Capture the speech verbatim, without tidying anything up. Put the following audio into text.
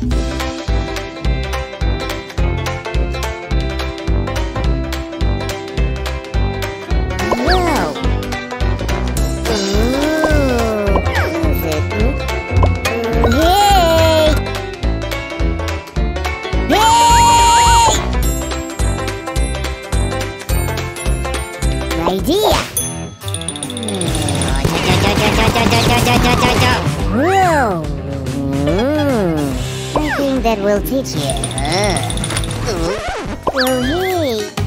Idea! Whoa! I think that will teach you. Oh, hey!